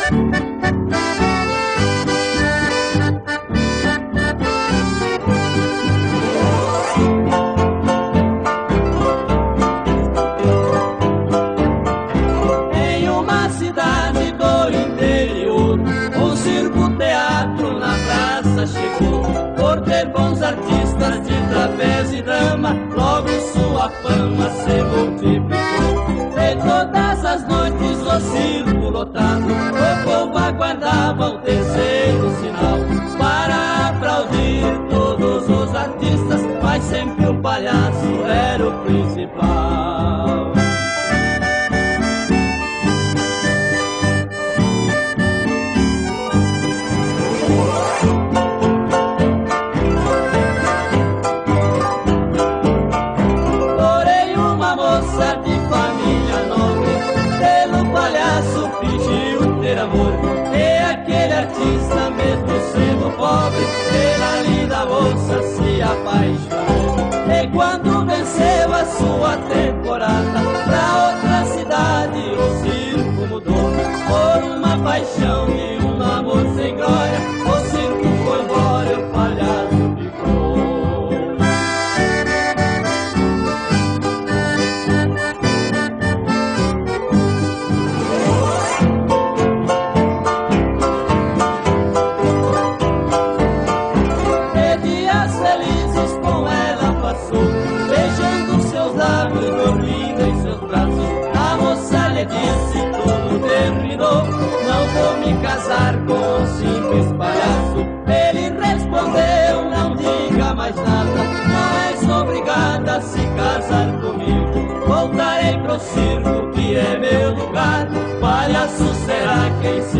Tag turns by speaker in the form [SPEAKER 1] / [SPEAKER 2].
[SPEAKER 1] Chegou por ter bons artistas de trapézio e drama, logo sua fama se multiplicou. E todas as noites o circo lotado, o povo aguardava o terceiro sinal para aplaudir todos os artistas, mas sempre o palhaço era o principal. Amor, e aquele artista, mesmo sendo pobre, pela linda moça se apaixonou. E quando venceu a sua temporada, pra outra cidade o circo mudou. Por uma paixão e um amor sem glória, o circo foi embora, o palhaço ficou. Disse tudo terminou, não vou me casar com um simples palhaço. Ele respondeu, não diga mais nada, não és obrigada a se casar comigo. Voltarei pro circo que é meu lugar, palhaço será quem se